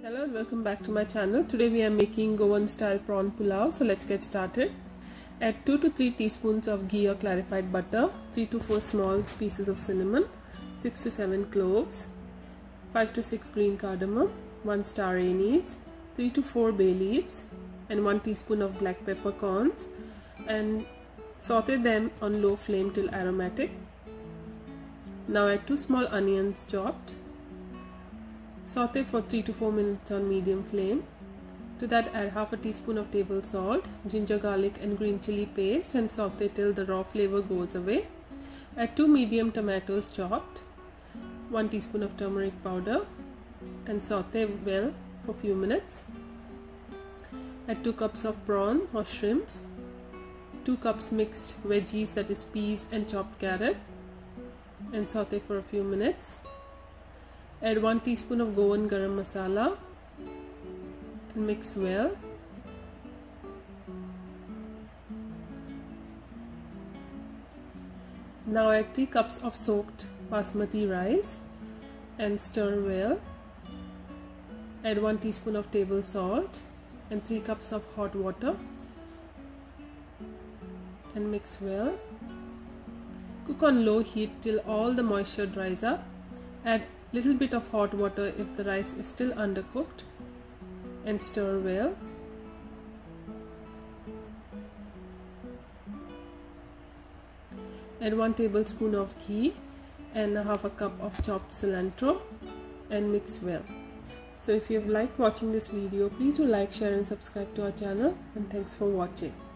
Hello and welcome back to my channel. Today we are making Goan style prawn pulao. So let's get started. Add 2 to 3 teaspoons of ghee or clarified butter, 3 to 4 small pieces of cinnamon, 6 to 7 cloves, 5 to 6 green cardamom, 1 star anise, 3 to 4 bay leaves and 1 teaspoon of black peppercorns, and saute them on low flame till aromatic. Now add 2 small onions chopped. Saute for 3 to 4 minutes on medium flame. To that add half a teaspoon of table salt, ginger, garlic and green chili paste and saute till the raw flavor goes away. Add 2 medium tomatoes chopped, 1 teaspoon of turmeric powder and saute well for few minutes. Add 2 cups of prawn or shrimps, 2 cups mixed veggies, that is peas and chopped carrot, and saute for a few minutes. Add 1 teaspoon of Goan garam masala and mix well. Now add 3 cups of soaked basmati rice and stir well. Add 1 teaspoon of table salt and 3 cups of hot water and mix well. Cook on low heat till all the moisture dries up. Add little bit of hot water if the rice is still undercooked and stir well. Add 1 tablespoon of ghee and half a cup of chopped cilantro and mix well. So if you have liked watching this video, please do like, share and subscribe to our channel, and thanks for watching.